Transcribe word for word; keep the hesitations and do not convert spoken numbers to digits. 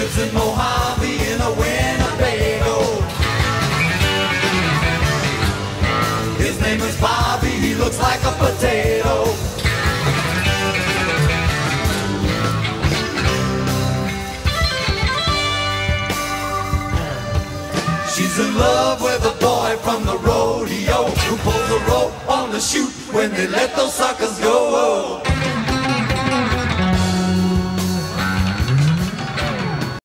lives in Mojave in a Winnebago. His name is Bobby, he looks like a potato. She's in love with a boy from the rodeo who pulls a rope on the chute when they let those suckers go.